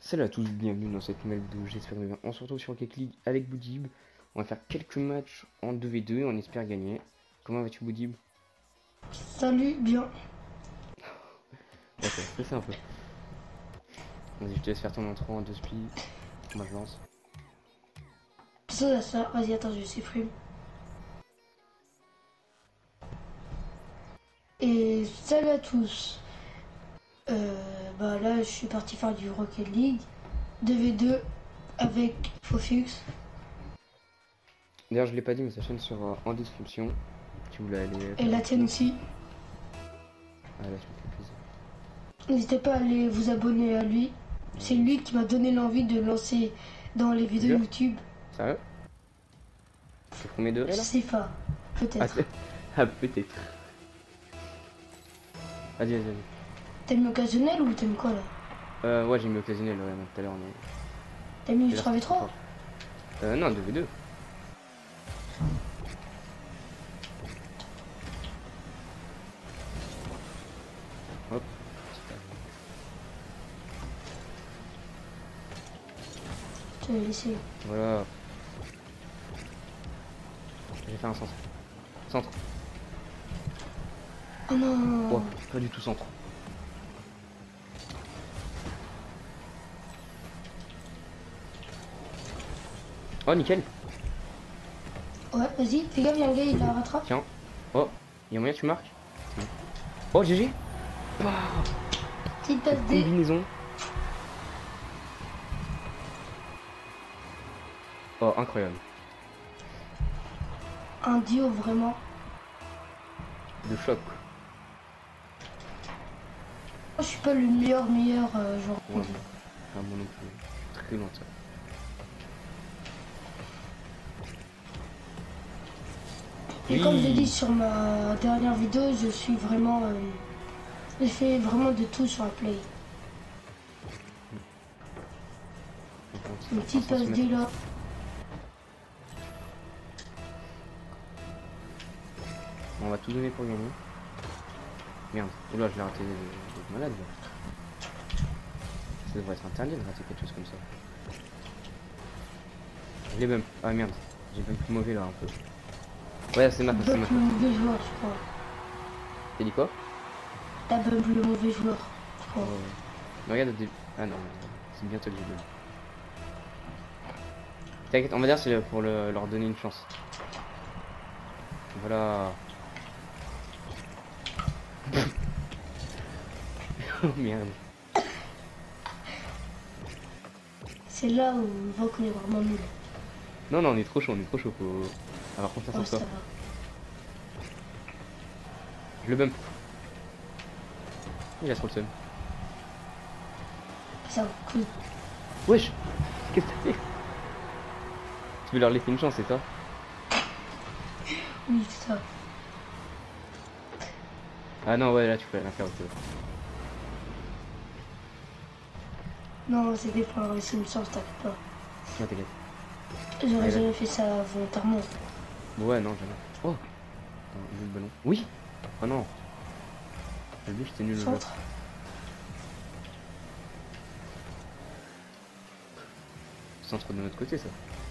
Salut à tous, bienvenue dans cette nouvelle vidéo, j'espère bien. On se retrouve sur Rocket League avec Boudib. On va faire quelques matchs en 2v2 et on espère gagner. Comment vas-tu Boudib? Salut, bien. Ouais, ça va stresser un peu. Vas-y, je te laisse faire ton intro en 2 spi. Moi je lance. Ça. Vas-y, attends, je supprime. Et salut à tous. Bah là, je suis parti faire du Rocket League 2v2 avec Fofux. D'ailleurs, je l'ai pas dit, mais sa chaîne sera en description. Si vous voulez aller. Et la tienne aussi. Ah là, ça me fait plaisir. N'hésitez pas à aller vous abonner à lui. C'est lui qui m'a donné l'envie de lancer dans les vidéos Jure? YouTube. Sérieux? C'est le premier degré Je là? sais pas, Ah, peut-être. ah peut-être. Vas-y, vas-y, vas-y. T'aimes l'occasionnel ou t'aimes quoi là? Ouais, j'ai mis occasionnel, ouais, tout à l'heure, mais. T'as mis Et le là, 3v3? non, 2v2. Hop. Je te l'ai laissé. Voilà. J'ai fait un centre. Centre. Oh non. Oh, pas du tout centre. Oh, nickel. Ouais, vas-y, fais gaffe, y'a un gars, il la rattrape. Tiens. Oh, il y a moyen que tu marques. Oh, GG. Petite passe D. Combinaison. Oh, incroyable. Un duo vraiment. De choc. Je suis pas le meilleur joueur. Ouais, ah, moi non plus. Très loin de ça. Et Oui. comme j'ai dit sur ma dernière vidéo, je suis vraiment. Je fais vraiment de tout sur la play. Une petite passe D là. On va tout donner pour gagner. Merde. Oula, je l'ai raté de malade là. Ça devrait être interdit de rater quelque chose comme ça. Je l'ai bump. Ah merde. J'ai bump plus mauvais là un peu. Ouais, c'est ma faute, c'est ma Bump faute. le mauvais joueur, je crois. T'as dit quoi? T'as bump le mauvais joueur, je crois. Mais regarde au début. Ah non, c'est bientôt que j'ai bump. T'inquiète, on va dire c'est pour leur donner une chance. Voilà. Oh merde. C'est là où on voit qu'on est vraiment nul. Non, non, on est trop chaud, faut avoir confiance en Ouais, ça soi. va. Je le bump. Il a trop le seum. Ça va, cool. Wesh. Qu'est-ce que t'as fait? Tu veux leur laisser une chance, c'est ça? Oui, c'est ça. Ah non, ouais, là tu peux rien faire. Ok. Non, c'était pour leur laisser une chance, t'inquiète pas. Non, t'inquiète. J'aurais Ouais, jamais fait ça volontairement. Ouais, non, jamais. Oh. Attends, le ballon. Oui. Oh non. Le but c'était nul. Le Centre. centre de notre côté, ça.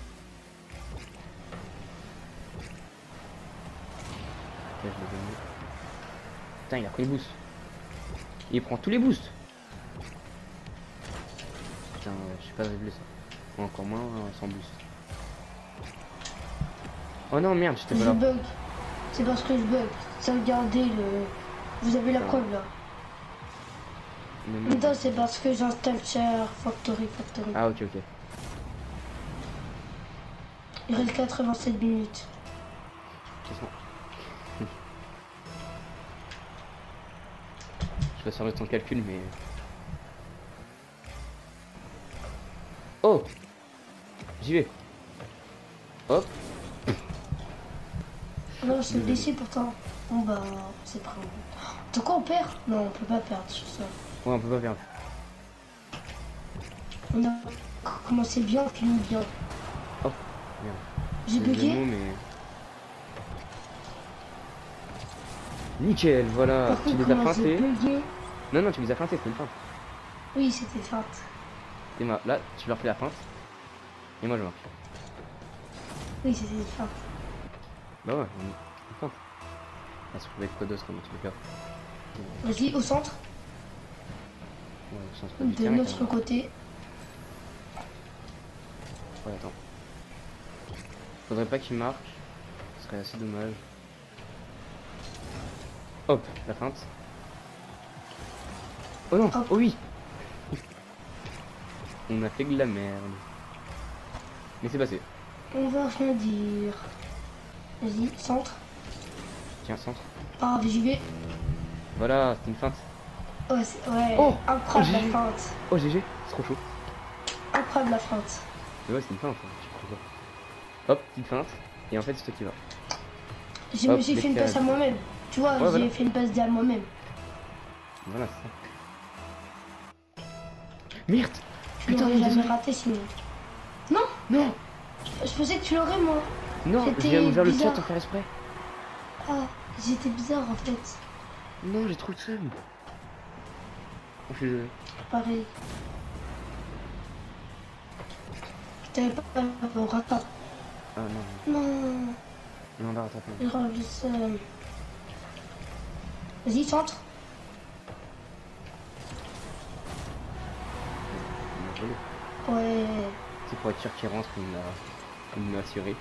Ok, je l'ai donné. Putain, il a pris le boost. Il prend tous les boosts. Putain, je sais pas dribbler ça. Encore moins sans boost. Oh non, merde, j'étais pas Je là. bug. C'est parce que je bug. Ça, regardez le. Vous avez la Ça. preuve là. Non, c'est parce que j'installe Share Factory. Ah, ok, ok. Il reste 87 minutes. De toute façon. Je vais faire ton calcul, mais. Oh! J'y vais. Hop. Non, je l'ai laissé pourtant. Bon bah, c'est pas. De quoi on perd? Non, on peut pas perdre sur ça. Ouais, on peut pas perdre. On a commencé bien, on finit bien. Oh, merde. J'ai C'est le bugué. mot, mais. Nickel, voilà. Par Tu contre, les as comment j'ai feintés. bugué? Non, non, tu les as feintés, c'était une feinte. Oui, c'était feinte. Et moi, là, tu leur fais la feinte. Et moi, je marque. Oui, c'est ça. Bah ouais, on feinte. Ça se trouve être quoi d'autre, dans tous les cas. Vas-y, au centre. Ouais, au centre du De terrain, notre carrément. côté. Ouais, attends. Faudrait pas qu'il marque. Ce serait assez dommage. Hop, la feinte. Oh non, Hop. oh oui. On a fait de la merde. Mais c'est passé. On va rien dire. Vas-y, centre. Tiens, centre. Ah, j'y vais. Voilà, c'est une feinte. Ouais, ouais. Oh, Incroyable GG. la feinte. Oh GG, c'est trop chaud. Incroyable la feinte. Mais ouais, c'est une feinte. Hein. Tu peux pas. Hop, petite feinte. Et en fait, c'est toi qui vas. J'ai Hop, fait une décalage. passe à moi-même. Tu vois, Ouais, j'ai voilà. fait une passe à moi-même. Voilà, c'est ça. Merde. Tu Putain, l'aurais non, jamais désolé. raté sinon. Non, Non, je pensais que tu l'aurais moi. non, C'était j'ai ouvert le chat bizarre. sans faire exprès. Ah, j'étais bizarre en fait. Non, j'ai trop le seum. Je suis désolé. Pareil. Je t'avais pas on rattrape. Ah non, Non, non, on va rattraper. j'ai grave le seum. Vas-y, centre. On a volé. Ouais. C'est pour être sûr qu'il rentre, il me l'a assuré.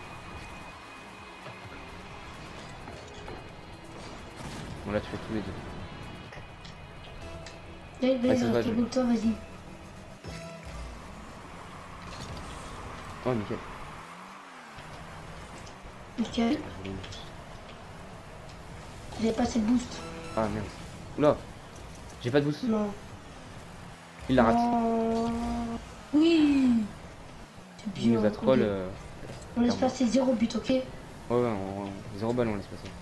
Bon, là, tu fais tous les deux. Là, il Ouais, ça se reste va, beaucoup de temps, vas-y. Oh, nickel. Nickel. J'ai pas assez de boost. Ah merde. Oula, j'ai pas de boost. Non. Il la rate. Non. Oui. C'est Il bien. nous a troll. Ok. On laisse passer 0 but, ok? Ouais, ouais, 0 ballon, on laisse passer.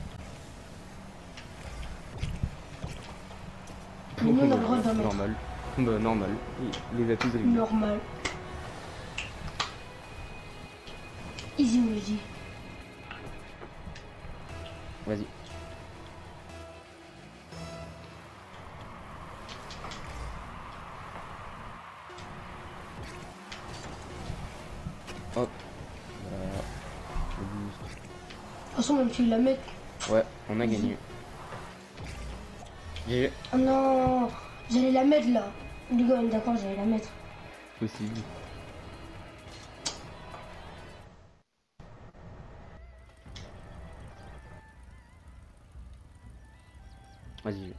Mais nous, on a le droit d'en mettre. Normal. Bah, normal. Il les a tous réunis. Normal. Easy, easy. Vas-y. Hop. Voilà. Le boost. De toute façon, même si la mets. Ouais, on a gagné. GG. Oh non. J'allais la mettre là. Les gars, on est d'accord, j'allais la mettre. Possible. Vas-y.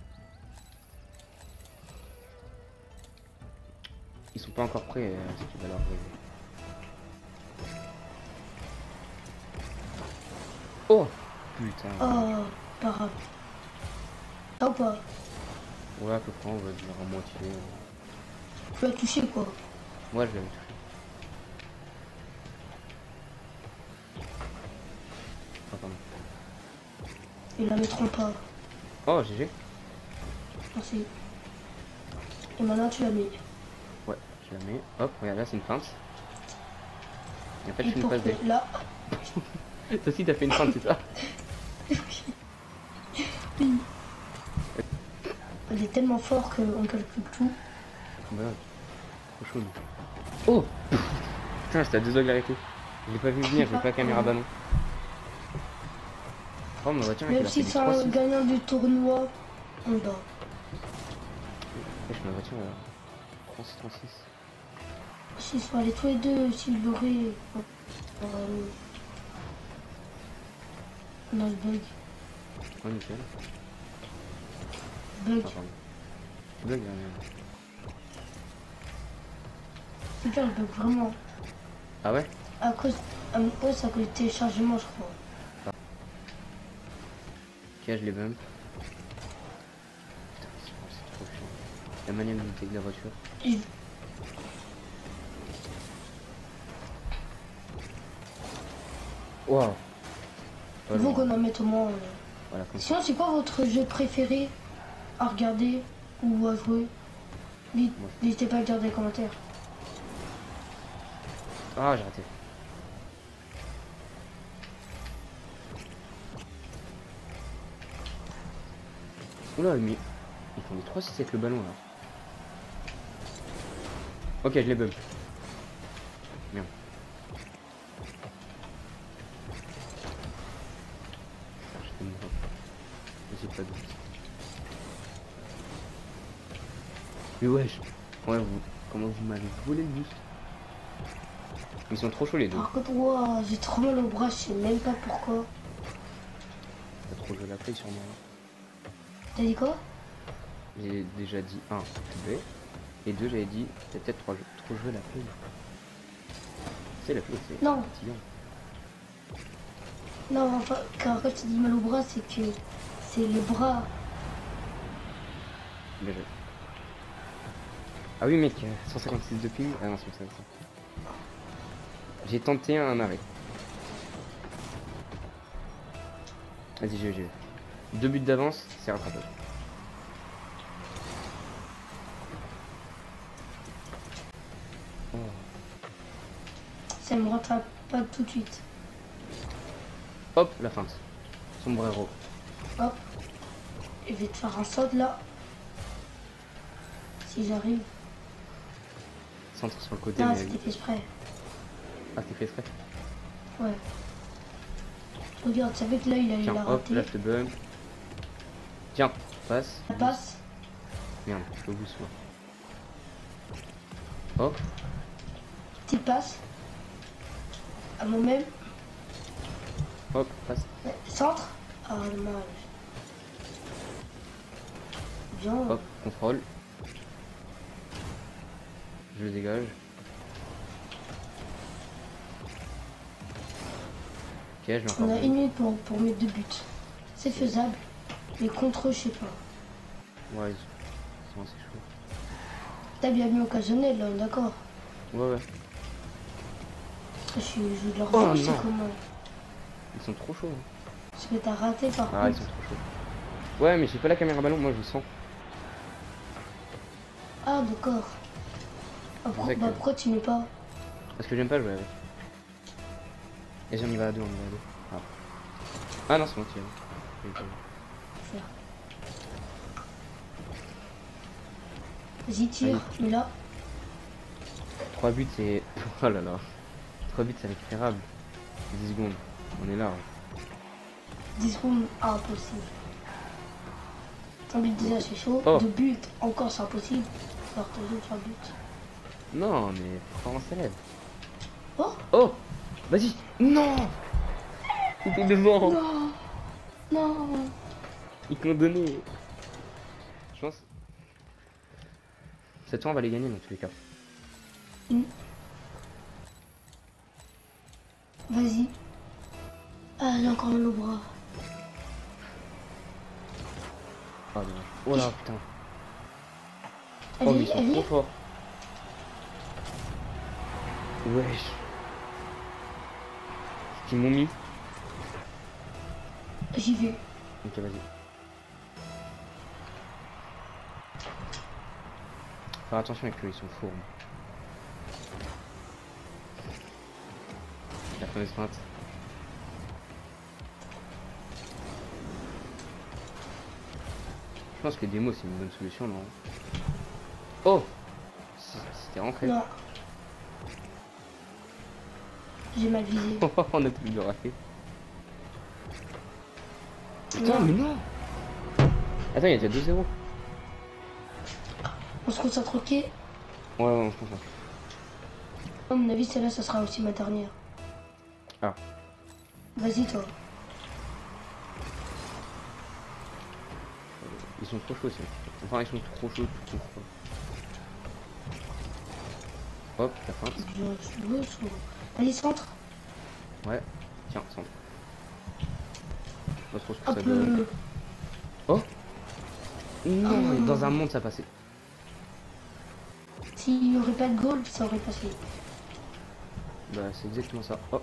Ils sont pas encore prêts à ce qui va leur arriver. Oh putain. Oh, pas grave. Ça ou pas? Ouais, à peu près, on va dire à moitié. Tu l'as touché quoi? Moi, je l'avais touché. Ah, pardon. Ils la mettront pas. Oh, GG. Merci. Et maintenant, tu la mets. Ouais, je la mets. Hop, regarde, là, c'est une feinte. Et en fait, je Et fais une pour passe que D. là. Toi aussi, t'as fait une feinte, c'est ça? Il est tellement fort qu'on calcule tout. Bah, trop chaud. Oh putain, j'étais à 2 doigts de l'arrêter. Je l'ai pas vu venir, j'ai pas la caméra ballon. Oh, mais bah tiens, il Même a fait si du c'est un 3-6. gagnant du tournoi, on bat. Je me voiture, 3-6. S'ils sont allés tous les deux, s'ils l'auraient. On a le bug. Oh, nickel. Bug. Ah, pardon. Bug, Putain, le bug vraiment. Ah ouais? À cause. Ouais, c'est à cause du téléchargement, je crois. Ok, je les bump. Putain, c'est trop chiant. La maniabilité de la voiture. Et- Waouh! Il faut qu'on en mette au moins. Voilà, comme ça. Sinon, c'est quoi votre jeu préféré à regarder ou à jouer? N'hésitez pas à le dire dans les commentaires. Ah, j'ai raté. Oula, mais ils font des 3-6 avec le ballon là. Ok, je l'ai bump. Merde. Je t'aime pas. J'ai pas de doute. Mais wesh. Ouais, comment vous m'avez volé le boost? Ils sont trop chauds les deux. Par contre, wow, j'ai trop mal au bras, je sais même pas pourquoi. T'as trop joué la play sur moi. T'as dit quoi? J'ai déjà dit 1, B. Et 2, j'avais dit t'as peut-être trop joué la play. C'est la play, c'est Non. fatigant. Non, enfin, quand tu dis mal au bras, c'est que c'est les bras. Bien joué. Ah oui mec, 156 de ping. Ah non, c'est ça. J'ai tenté un arrêt. Vas-y, j'y vais. 2 buts d'avance, c'est rattrapage. Oh. Ça me rattrape pas tout de suite. Hop, la feinte. Sombrero. Hop. Je vais te faire un saut là. Si j'arrive. Centre sur le côté. Non, Mais... c'était fait exprès. Ah, t'es fait exprès. Ouais. Regarde, tu savais que là, il Tiens, a hop, raté. là je te bump. Tiens, passe. Ça passe. Merde, je suis au bout de moi. Hop, Petite passe. À moi-même. hop, passe. Centre. Ah, dommage. Bien. Hop, contrôle. Je le dégage. Ok, je vais encore. On a 1 minute pour mettre 2 buts. C'est faisable. Mais contre eux, je sais pas. Ouais, ils sont assez chauds. T'as bien mis occasionnel là, d'accord. Ouais. Je joue de leur Oh, c'est non. comment. Ils sont trop chauds. Hein. Parce que t'as raté par Ah, ils contre. sont trop chauds. Ouais, mais j'ai pas la caméra ballon, moi je le sens. Ah, d'accord. Ah, C'est vrai que- pourquoi tu mets pas? Parce que j'aime pas jouer avec. Et on y va à deux, Ah, ah non, c'est moi qui ai. Faire. Vas-y, tire, mais là. 3 buts, c'est. Oh là là. 3 buts, c'est récupérable. 10 secondes. On est là. Hein. 10 secondes, impossible. Un but déjà c'est chaud. Oh. 2 buts, encore c'est impossible. Alors toujours 3 buts. Non, mais comment ça lève? Oh Oh, vas-y. Non. C'était devant. non. Non. Ils t'ont donné. Je pense. Cette fois, on va les gagner dans tous les cas. Vas-y. Ah, j'ai encore mal au bras. Ah, dommage. Oh là, putain. Oh, mais Allez, ils sont allez. trop forts. Wesh. Ils m'ont mis. J'y vais. Ok, vas-y. Faire attention avec eux, ils sont fourbes. La fameuse feinte. Je pense que les démos c'est une bonne solution, non? Oh! C'était rentré. Non. J'ai mal visé. On a plus de rater. Putain, Non. mais non! Attends, il y a déjà 2-0. On se concentre ok. Ouais, on se concentre. À mon avis, celle-là, ça sera aussi ma dernière. Ah. Vas-y, toi. Ils sont trop chauds, enfin, ils sont trop chauds tout court. Hop, la feinte. Je veux sur... Allez, centre. Ouais, tiens, centre. Pas trop ce que Un ça peu. donne. Oh! Non, Oh. mais dans un monde ça passait. S'il n'y aurait pas de goal, ça aurait passé. Bah, c'est exactement ça. Oh!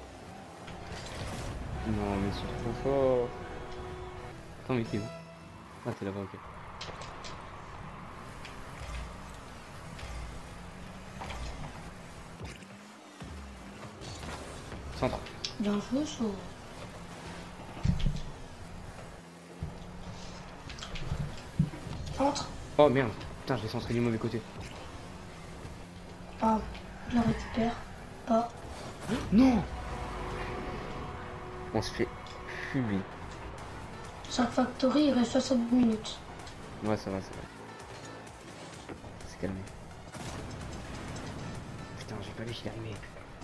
Non, mais ils sont trop forts. Attends, mais t'es où? Ah, t'es là-bas, ok. Centre. Bien joué, chaud. Centre. Oh merde. Putain, je l'ai centré du mauvais côté. Ah, je la récupère. Pas. Non. On se fait fumer. Chaque factory, il reste 60 minutes. Ouais, ça va, ça va. C'est calmé. Putain, j'ai pas vu, j'y arrivé.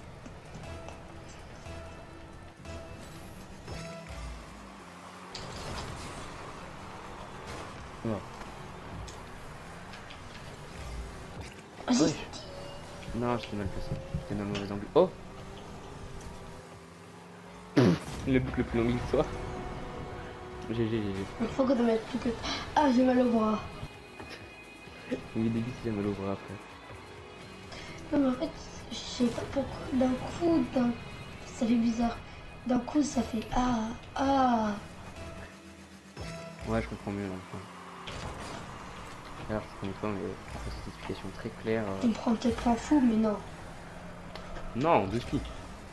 Oh. Vas-y. Ouais. Non, j'étais mal placé. J'étais dans le mauvais angle. Oh. Le but le plus long de l'histoire. GG. Il faut qu'on en mette plus que. Ah, j'ai mal au bras. Il est débile s'il a mal au bras après. Non, mais en fait, je sais pas pourquoi. D'un coup, ça fait bizarre. D'un coup, ça fait ah, ah. Ouais, je comprends mieux là. Alors, c'est comme toi, mais après cette explication très claire. Tu me prends peut-être pour un fou, mais non. Non, de suite.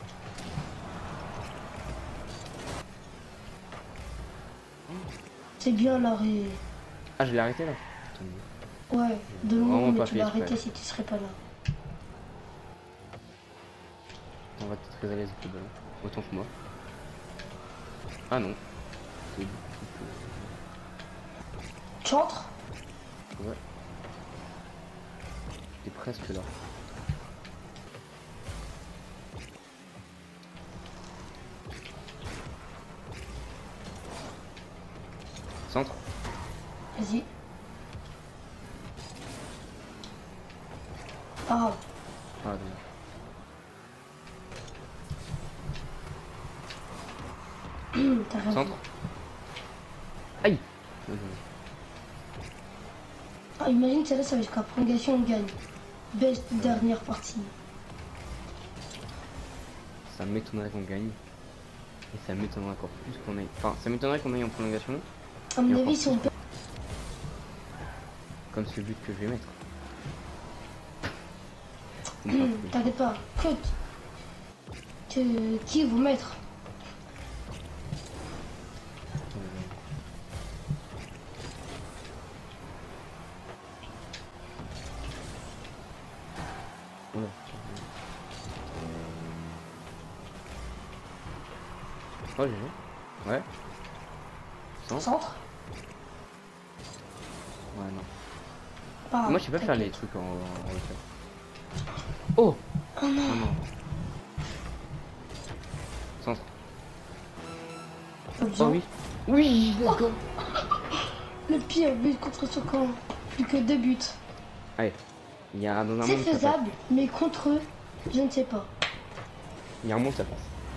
C'est bien l'arrêt. Ah, je l'ai arrêté là. Ouais, de Vraiment loin, mais pas tu fait l'as exprès. arrêté si tu serais pas là. On va être très à l'aise avec le ballon. Autant que moi. Ah non. C'est beaucoup Tu entres? plus. Ouais. J'étais presque là. Centre. Vas-y. Ah, Ah, dommage. t'as raison. Centre. Aïe. Ah, imagine celle-là, ça va jusqu'à prolongation, on gagne. Belle dernière partie. Ça m'étonnerait qu'on gagne. Et ça m'étonnerait encore plus qu'on aille. Enfin, ça m'étonnerait qu'on aille en prolongation. À mon Et avis, encore si on peut. Comme ce but que je vais mettre. Faut me faire fouiller. T'inquiète pas. Qui vous mettre? Oula. Oh, GG. Ouais. Centre. Centre? Ouais, non. Pas. Moi, je sais pas faire les trucs en hauteur. Oh. Oh non. Oh non. Centre. Pas Oh besoin. oui. Oui, d'accord. Le pire but contre ce camp. Plus que 2 buts. Allez. Il y a dans un C'est monde ça passe. faisable, mais contre eux, je ne sais pas. Il y a un monde ça passe.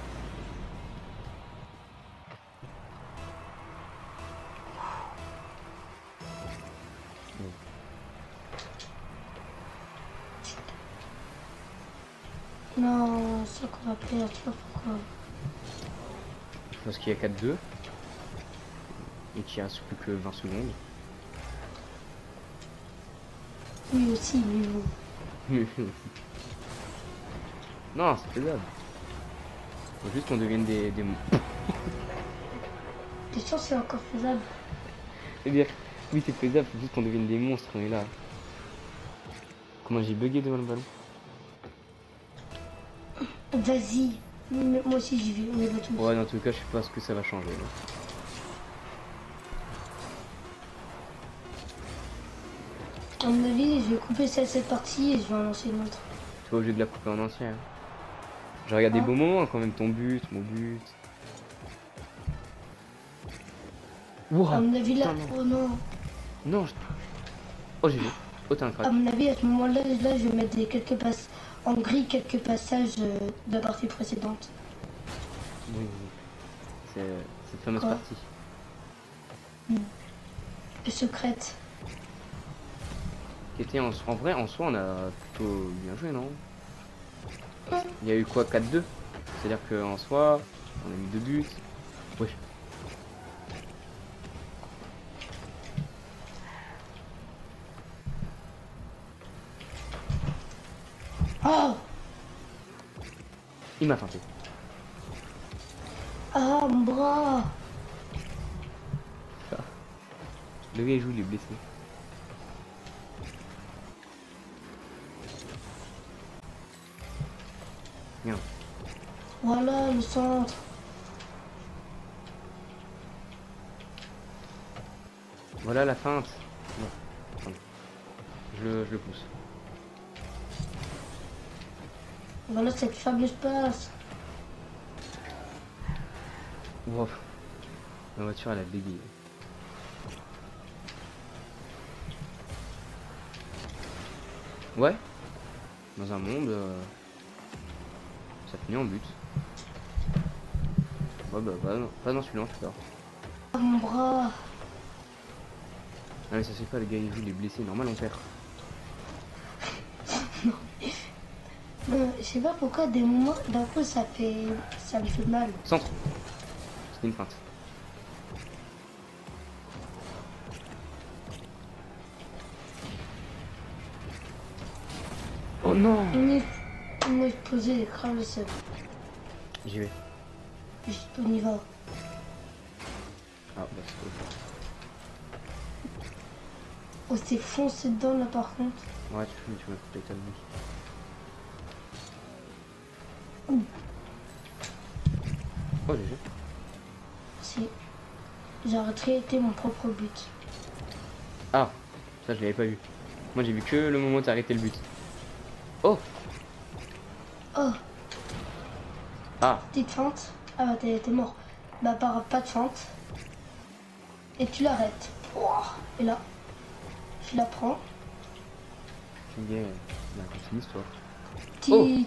Non, c'est qu'on va perdre, je sais pas pourquoi. Parce qu'il y a 4-2. Et qu'il reste plus que 20 secondes. Oui aussi, mais bon. Non, c'est faisable. Faut juste qu'on devienne des... T'es sûr que c'est encore faisable? C'est-à-dire, oui c'est faisable, faut juste qu'on devienne des monstres, on est là. Comment j'ai bugué devant le ballon. Vas-y. Moi aussi j'y vais, on y va tous. Ouais, dans tout cas, je sais pas ce que ça va changer. Là. À mon avis, je vais couper cette partie et je vais en lancer une autre. Tu vois, au lieu de la couper en entier. Hein. Je regarde des Ah. beaux moments quand même, ton but, mon but. Wow. À mon avis, là, Putain, oh non. non, je... Oh, j'ai vu. Oh, t'es un À crack. mon avis, à ce moment-là, là, je vais mettre quelques passes en gris, quelques passages de la partie précédente. Oui, oui. C'est cette fameuse Quoi? partie. Secrète. Qui était en vrai, en soi, on a plutôt bien joué, non? Il y a eu quoi, 4-2? C'est-à-dire qu'en soi, on a mis 2 buts. Oui. Oh! Il m'a tenté. Ah, mon bras! Le gars il joue, il est blessé. Merde. Voilà le centre. Voilà la feinte. Non. Pardon. Je le pousse. Voilà cette fameuse passe. Wow. La voiture elle a bégayé. Ouais. Dans un monde, ça finit en but. Ouais bah pas dans celui-là en tout cas. Ah, mon bras. Ah mais ça c'est pas, le gars il joue, il est blessé, normal on perd. Je sais pas pourquoi des moments d'un coup ça me fait mal. Centre. C'était une feinte. Oh non. On m'a explosé les crânes le seul. J'y vais. Juste on y va. Ah bah c'est cool. On s'est foncé dedans là par contre. Ouais tu m'as coupé ta vie. Oh GG. Si. J'ai arrêté mon propre but. Ah, ça je l'avais pas vu. Moi j'ai vu que le moment où t'as arrêté le but. Oh. Oh, Ah. petite feinte. Ah bah t'es mort. Bah pas de feinte. Et tu l'arrêtes. Ouah. Et là, je la prends. Yeah. Bah continue l'histoire. Petit.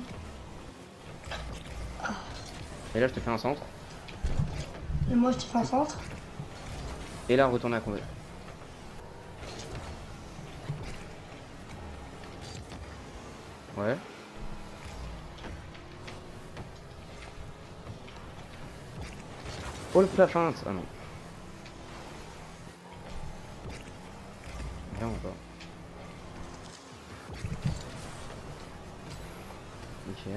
Et là je te fais un centre. Et moi je te fais un centre. Et là retourne à combat. Ouais. Oh le la feinte. Ah non. Bien ou pas. Ok.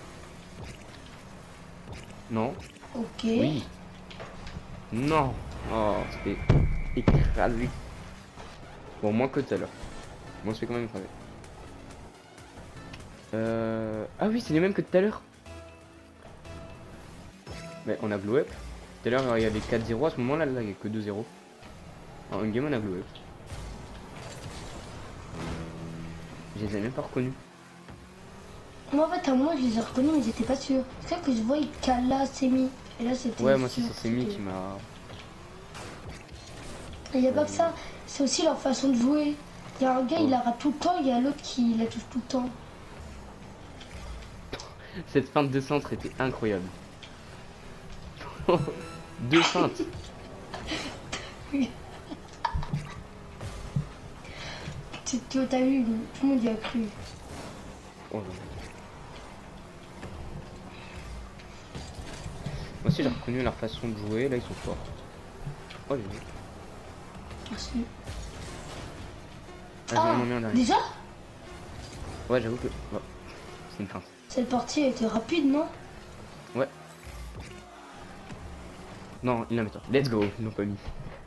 Non. Ok. Oui. Non. Oh, c'était écrasé. Bon, moins que tout à l'heure. Bon, on se fait quand même écraser. Ah oui, c'est les mêmes que tout à l'heure. Mais on a blow up. Tout à l'heure, il y avait 4-0. À ce moment-là, là, il n'y a que 2-0. En une game, on a blow up. Je les ai même pas reconnus. Moi en fait à moi je les ai reconnus mais j'étais pas sûr. C'est ça que je voyais Kala, Semi. Et là c'était. Ouais, moi, c'est sûr, Semi c'était- qui m'a. Et il n'y a pas que ça, c'est aussi leur façon de jouer. Il y a un gars, Oh. il la rate tout le temps, il y a l'autre qui la touche tout le temps. Cette feinte de centre était incroyable. Deux feintes. T'as vu, tout le monde y a cru. Oh, non. Moi aussi, j'ai reconnu leur façon de jouer. Là, ils sont forts. Oh, j'ai vu. Merci. Ah, j'ai vraiment mis un dernier. Déjà Ouais, j'avoue que. Ouais. C'est une feinte. cette partie a été rapide, non? Ouais. Non, il l'a mis toi. Let's go. Ils l'ont pas mis.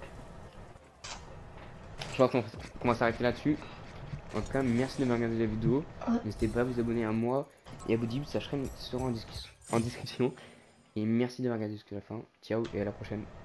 Je pense qu'on va s'arrêter là-dessus. En tout cas, merci de m'avoir regardé la vidéo. Ouais. N'hésitez pas à vous abonner à moi et à Bouddhib, sa chaîne sera en description. Et merci d'avoir regardé jusqu'à la fin. Ciao et à la prochaine.